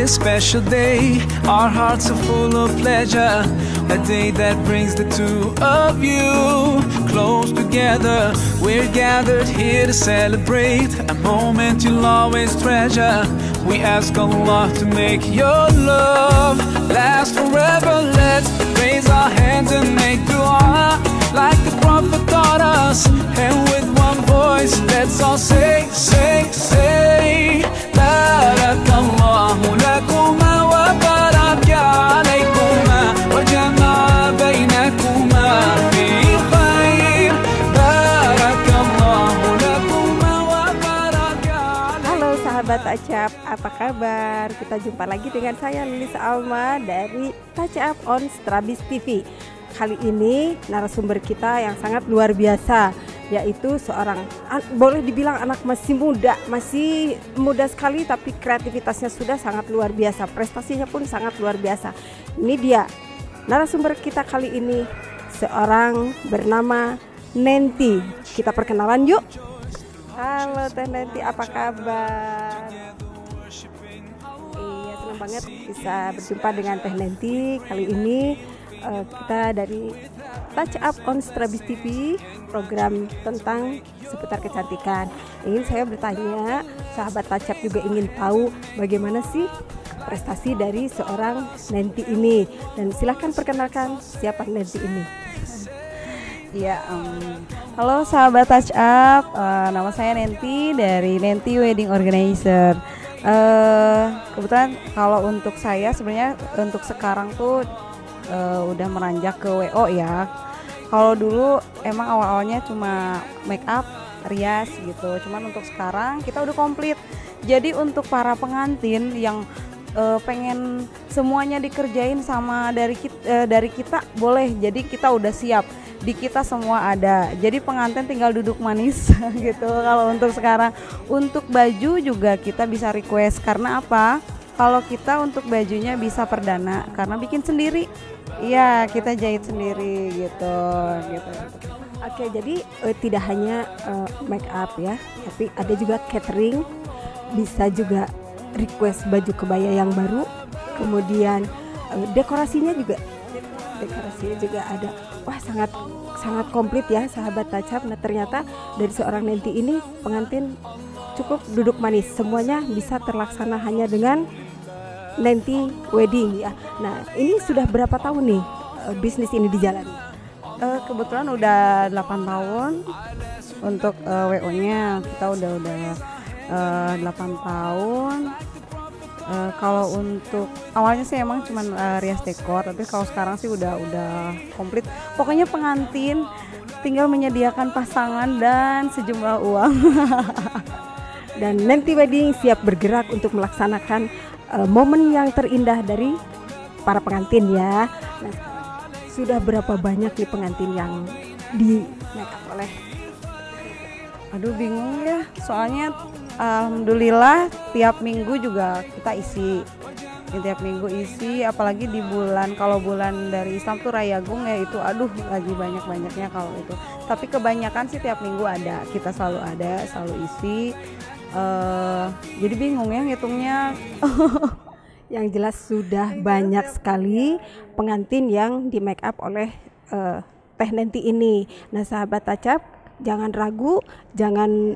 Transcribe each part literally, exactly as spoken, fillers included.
this special day. Our hearts are full of pleasure, a day that brings the two of you close together. We're gathered here to celebrate a moment you'll always treasure. We ask Allah to make your love last forever. Let's raise our hands and make dua like the Prophet taught us, and with one voice let's all say, say, say, Barakallahu lakuma wa baraka alaykuma wa jama'a bainakuma fi khair. Barakallahu lakuma wa baraka. Halo sahabat Touch-Up, apa kabar? Kita jumpa lagi dengan saya Lilis Alma dari Touch-Up on Strabis T V. Kali ini narasumber kita yang sangat luar biasa, yaitu seorang, boleh dibilang anak masih muda, masih muda sekali, tapi kreativitasnya sudah sangat luar biasa, prestasinya pun sangat luar biasa. Ini dia narasumber kita kali ini, seorang bernama Nenti. Kita perkenalan yuk. Halo Teh Nenti, apa kabar? Iya, senang banget bisa berjumpa dengan Teh Nenti kali ini. Uh, kita dari Touch-Up on Strabis T V, program tentang seputar kecantikan. Ingin saya bertanya, sahabat Touch-Up juga ingin tahu bagaimana sih prestasi dari seorang Nenti ini. Dan silahkan perkenalkan siapa Nenti ini. Ya, um, halo sahabat Touch-Up, uh, nama saya Nenti dari Nenti Wedding Organizer. Uh, kebetulan kalau untuk saya sebenarnya untuk sekarang tuh Uh, udah meranjak ke W O ya. Kalau dulu emang awal-awalnya cuma make up, rias gitu. Cuman untuk sekarang kita udah komplit. Jadi untuk para pengantin yang uh, pengen semuanya dikerjain sama dari kita, uh, dari kita boleh. Jadi kita udah siap. Di kita semua ada. Jadi pengantin tinggal duduk manis gitu. Kalau untuk sekarang, untuk baju juga kita bisa request. Karena apa? Kalau kita untuk bajunya bisa perdana karena bikin sendiri. Iya, kita jahit sendiri gitu, gitu. Oke, jadi uh, tidak hanya uh, make up ya, tapi ada juga catering, bisa juga request baju kebaya yang baru, kemudian uh, dekorasinya juga, dekorasinya juga ada. Wah, sangat sangat komplit ya sahabat Touch-Up. Nah, ternyata dari seorang Nenti ini pengantin cukup duduk manis, semuanya bisa terlaksana hanya dengan Nenti Wedding ya. Nah, ini sudah berapa tahun nih uh, bisnis ini dijalani? Uh, kebetulan udah delapan tahun. Untuk uh, W O-nya kita udah udah uh, delapan tahun. Uh, kalau untuk awalnya sih emang cuman uh, rias dekor, tapi kalau sekarang sih udah udah komplit. Pokoknya pengantin tinggal menyediakan pasangan dan sejumlah uang. Dan Nenti Wedding siap bergerak untuk melaksanakan uh, momen yang terindah dari para pengantin ya. Nah, sudah berapa banyak nih pengantin yang di make up oleh? Aduh, bingung ya. Soalnya alhamdulillah tiap minggu juga kita isi. Tiap minggu isi, apalagi di bulan, kalau bulan dari Islam tuh Rayagung ya, itu aduh lagi banyak-banyaknya kalau itu. Tapi kebanyakan sih tiap minggu ada, kita selalu ada, selalu isi. Uh, jadi bingung ya ngitungnya. Yang jelas sudah banyak sekali pengantin yang di make up oleh uh, Teh Nenti ini. Nah sahabat Touch-Up, jangan ragu, jangan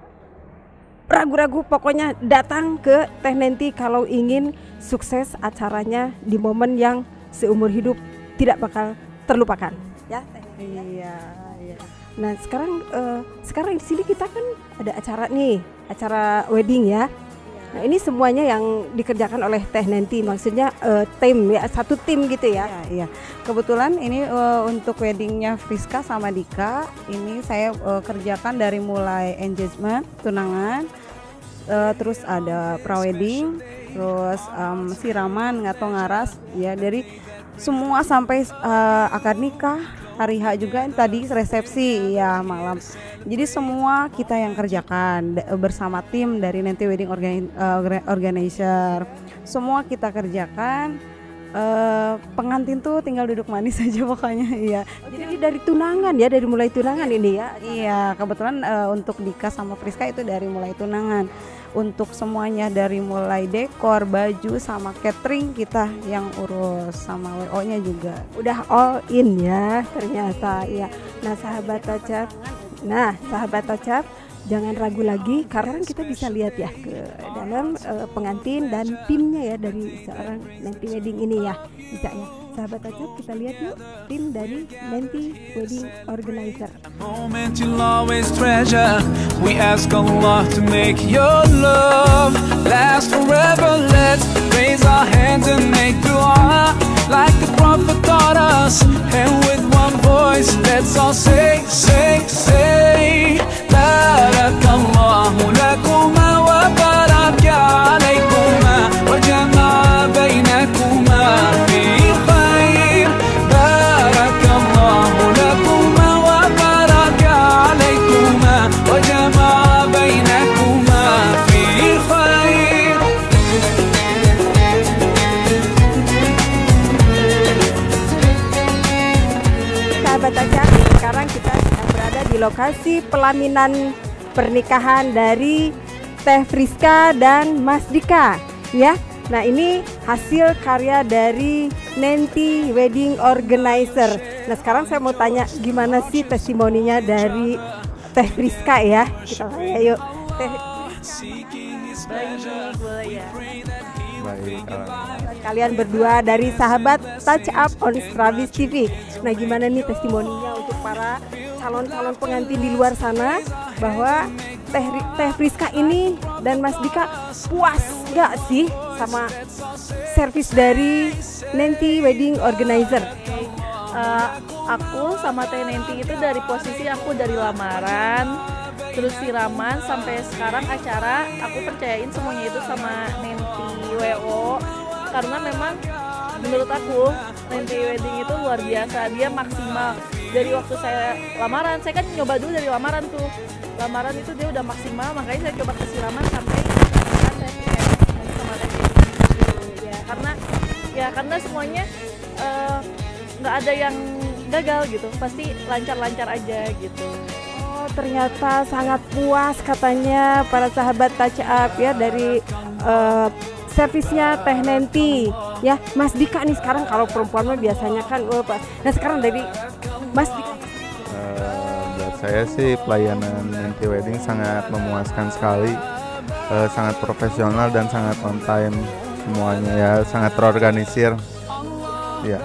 ragu-ragu, pokoknya datang ke Teh Nenti kalau ingin sukses acaranya di momen yang seumur hidup tidak bakal terlupakan ya Teh Nenti. Iya, iya. Nah sekarang uh, sekarang di sini kita kan ada acara nih, acara wedding ya. Nah ini semuanya yang dikerjakan oleh Teh Nenti, maksudnya uh, tim ya, satu tim gitu ya. Iya, iya. Kebetulan ini uh, untuk weddingnya Friska sama Dika, ini saya uh, kerjakan dari mulai engagement, tunangan, uh, terus ada prawedding, terus um, siraman, ngato ngaras, ya dari semua sampai uh, akad nikah. Hari H juga tadi resepsi ya malam. Jadi semua kita yang kerjakan bersama tim dari Nenti Wedding Organi- uh, Organizer. Semua kita kerjakan uh, pengantin tuh tinggal duduk manis aja pokoknya. Iya. Jadi dari tunangan ya, dari mulai tunangan ini ya. Iya, kebetulan uh, untuk Dika sama Friska itu dari mulai tunangan. Untuk semuanya dari mulai dekor, baju sama catering kita yang urus, sama W O-nya juga. Udah all in ya ternyata ya. Nah sahabat Tacap, nah sahabat Tacap, jangan ragu lagi karena kita bisa lihat ya ke dalam uh, pengantin dan timnya ya dari seorang Nenti Wedding ini ya, bisa ya. Sahabat Tacap, kita lihat yuk tim dari Nenti Wedding Organizer. Moment you'll always treasure. We ask Allah to make your love last forever. Let's raise our hands and make dua like the Prophet taught us. And with one voice, let's all say, say, say, Barakallahu lakuma wa baraka alaykuma wa jama'a bainakuma fi khair. Barakallahu lakuma wa baraka alaykuma wa jama'a bainakuma fi khair. Sahabat Tacap, sekarang kita sedang berada di lokasi pelaminan pernikahan dari Teh Friska dan Mas Dika ya. Nah ini hasil karya dari Nenti Wedding Organizer. Nah sekarang saya mau tanya gimana sih testimoninya dari Teh Friska ya. Kita tanya yuk Teh. Baik, Kalian berdua dari sahabat Touch Up on Strabis T V. Nah gimana nih testimoninya untuk para calon-calon pengantin di luar sana bahwa Teh, Teh Friska ini dan Mas Dika puas gak sih sama servis dari Nenti Wedding Organizer? Uh, aku sama Teh Nenti itu dari posisi aku dari lamaran, terus siraman sampai sekarang acara, aku percayain semuanya itu sama Nenti W O karena memang menurut aku Nenti Wedding itu luar biasa, dia maksimal. Dari waktu saya lamaran, saya kan nyoba dulu dari lamaran tuh, lamaran itu dia udah maksimal, makanya saya coba ke siraman sampai sekarang saya sama Teh Nenti ya, karena ya karena semuanya nggak uh, ada yang gagal gitu, pasti lancar-lancar aja gitu. Oh ternyata sangat puas katanya para sahabat Touch Up ya dari uh, servisnya Teh Nenti ya. Mas Dika nih sekarang kalau perempuan mah biasanya kan oh, pas. Nah sekarang dari Mas Dika. Uh, buat saya sih pelayanan Nenti Wedding sangat memuaskan sekali, uh, sangat profesional dan sangat on time semuanya ya, sangat terorganisir. Ya.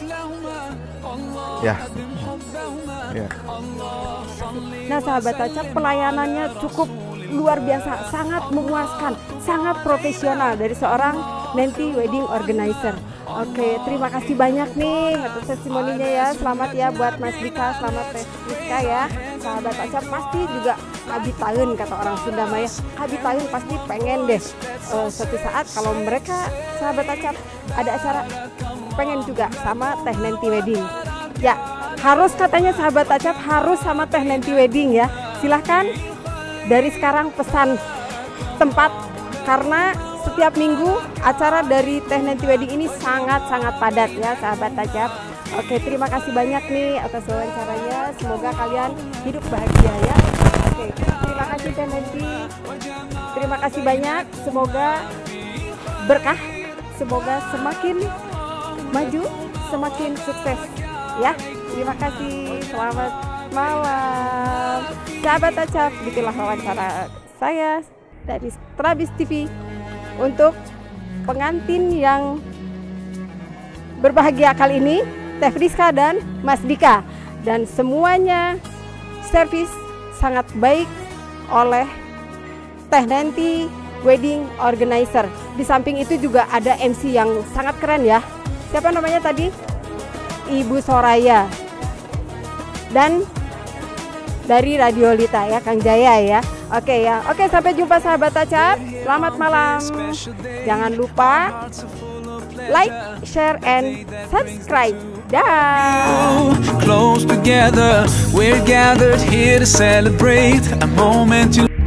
Ya. Ya. Nah sahabat Tacap, pelayanannya cukup luar biasa, sangat memuaskan, sangat profesional dari seorang Nenti Wedding Organizer. Oke, terima kasih banyak nih atas testimoninya ya. Selamat ya buat Mas Dika, selamat Teh Friska ya. Sahabat Tacap pasti juga kabi tahun kata orang Sunda Maya. Kabi tahun pasti pengen deh uh, suatu saat kalau mereka sahabat Tacap ada acara pengen juga sama Teh Nenti Wedding. Ya, harus katanya sahabat Tacap harus sama Teh Nenti Wedding ya. Silahkan dari sekarang pesan tempat karena setiap minggu acara dari Teh Nenti Wedding ini sangat-sangat padat ya sahabat Tacap. Oke, terima kasih banyak nih atas wawancaranya. Semoga kalian hidup bahagia ya. Oke, terima kasih Teh Nenti. Terima kasih banyak. Semoga berkah. Semoga semakin maju, semakin sukses ya. Terima kasih. Selamat malam sahabat Tacap. Begitulah wawancara saya dari Strabis T V untuk pengantin yang berbahagia kali ini, Teh Friska dan Mas Dika, dan semuanya servis sangat baik oleh Teh Nenti Wedding Organizer. Di samping itu juga ada M C yang sangat keren ya. Siapa namanya tadi? Ibu Soraya. Dan dari Radio Lita ya, Kang Jaya ya. Oke ya. Oke, sampai jumpa sahabat Tacap. Selamat malam. Jangan lupa like, share, and subscribe. Dah. Close together, we're gathered here to celebrate a moment you